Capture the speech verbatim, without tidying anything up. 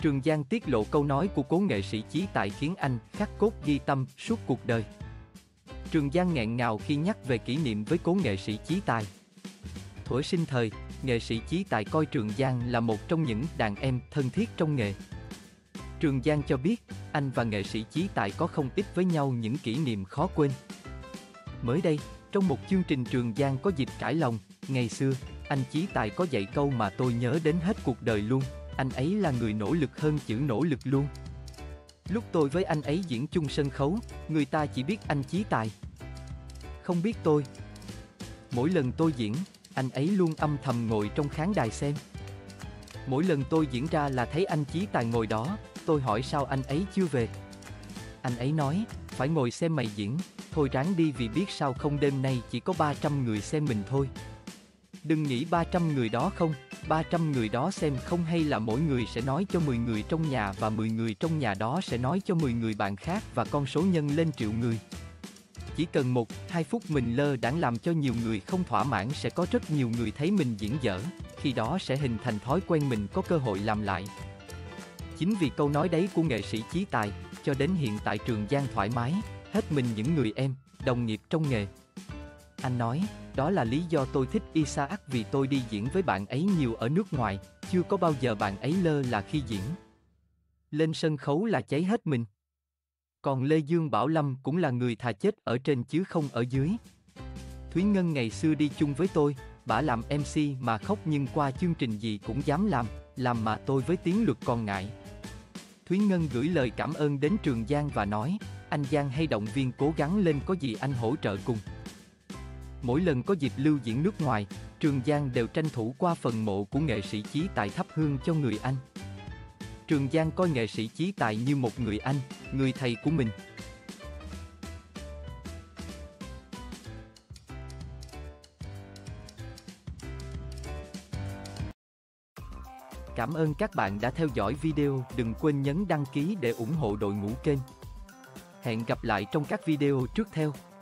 Trường Giang tiết lộ câu nói của cố nghệ sĩ Chí Tài khiến anh khắc cốt ghi tâm suốt cuộc đời. Trường Giang nghẹn ngào khi nhắc về kỷ niệm với cố nghệ sĩ Chí Tài. Thuở sinh thời, nghệ sĩ Chí Tài coi Trường Giang là một trong những đàn em thân thiết trong nghề. Trường Giang cho biết, anh và nghệ sĩ Chí Tài có không ít với nhau những kỷ niệm khó quên. Mới đây, trong một chương trình Trường Giang có dịp trải lòng, ngày xưa, anh Chí Tài có dạy câu mà tôi nhớ đến hết cuộc đời luôn, anh ấy là người nỗ lực hơn chữ nỗ lực luôn. Lúc tôi với anh ấy diễn chung sân khấu, người ta chỉ biết anh Chí Tài, không biết tôi. Mỗi lần tôi diễn, anh ấy luôn âm thầm ngồi trong khán đài xem. Mỗi lần tôi diễn ra là thấy anh Chí Tài ngồi đó, tôi hỏi sao anh ấy chưa về. Anh ấy nói, phải ngồi xem mày diễn, thôi ráng đi vì biết sao không đêm nay chỉ có ba trăm người xem mình thôi. Đừng nghĩ ba trăm người đó không, ba trăm người đó xem không hay là mỗi người sẽ nói cho mười người trong nhà và mười người trong nhà đó sẽ nói cho mười người bạn khác và con số nhân lên triệu người. Chỉ cần một, hai phút mình lơ đãng làm cho nhiều người không thỏa mãn sẽ có rất nhiều người thấy mình diễn dở, khi đó sẽ hình thành thói quen mình có cơ hội làm lại. Chính vì câu nói đấy của nghệ sĩ Chí Tài, cho đến hiện tại Trường Giang thoải mái, hết mình những người em, đồng nghiệp trong nghề. Anh nói, đó là lý do tôi thích Isaac vì tôi đi diễn với bạn ấy nhiều ở nước ngoài, chưa có bao giờ bạn ấy lơ là khi diễn. Lên sân khấu là cháy hết mình. Còn Lê Dương Bảo Lâm cũng là người thà chết ở trên chứ không ở dưới. Thúy Ngân ngày xưa đi chung với tôi, bả làm em xê mà khóc nhưng qua chương trình gì cũng dám làm, làm mà tôi với tiếng luật còn ngại. Thúy Ngân gửi lời cảm ơn đến Trường Giang và nói, anh Giang hay động viên cố gắng lên có gì anh hỗ trợ cùng. Mỗi lần có dịp lưu diễn nước ngoài, Trường Giang đều tranh thủ qua phần mộ của nghệ sĩ Chí Tài thắp hương cho người anh. Trường Giang coi nghệ sĩ Chí Tài như một người anh, người thầy của mình. Cảm ơn các bạn đã theo dõi video, đừng quên nhấn đăng ký để ủng hộ đội ngũ kênh. Hẹn gặp lại trong các video tiếp theo.